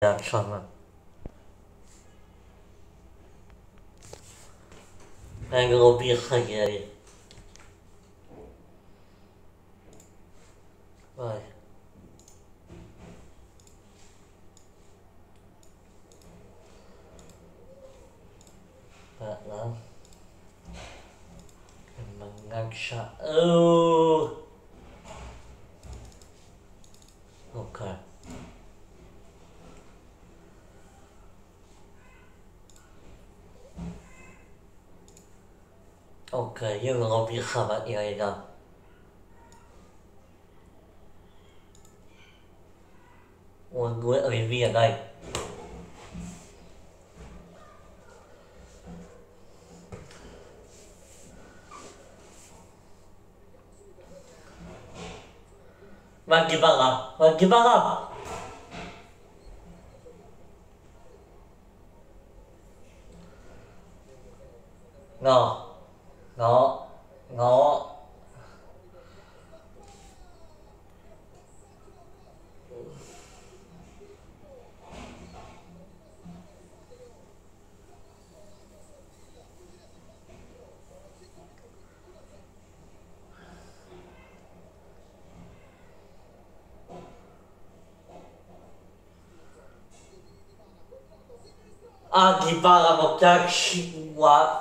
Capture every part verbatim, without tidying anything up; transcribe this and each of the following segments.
Insomma, vengono piccoli. Vai. Bella. Che mannaggia. Oh! Ok. Ok, io non ho pensavo in realtà. Un due rinvia, dai. Vai di là, vai di là. No, no, no. Ah, di là, ma cacci qua.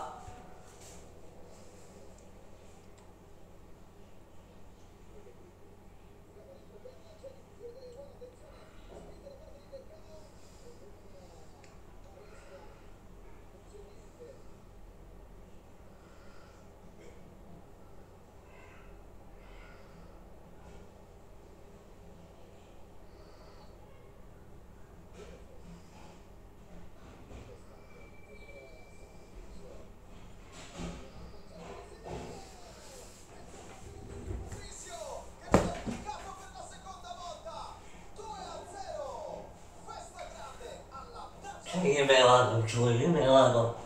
Cioè io me la vado giù, io me la vado.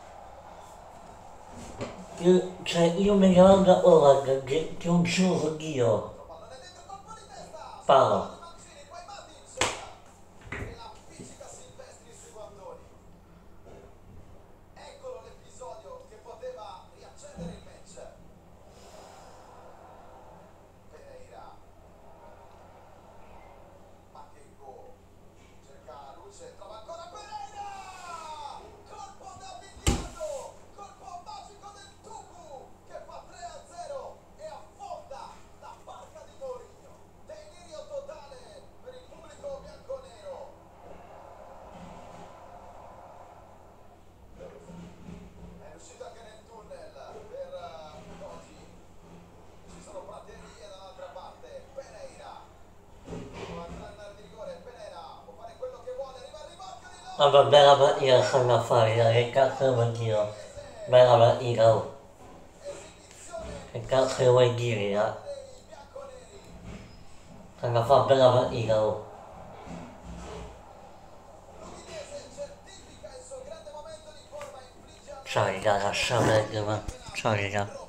Io, cioè io me la vado ora, che ti un giuro Dio. Paolo. Vabbè, bella partita stanno a fare, dai, che cazzo vuoi dire? Bella partita, oh. Che cazzo vuoi dire, dai? Stanno a fare bella partita, oh. Ciao raga, lascia perdere, ciao raga.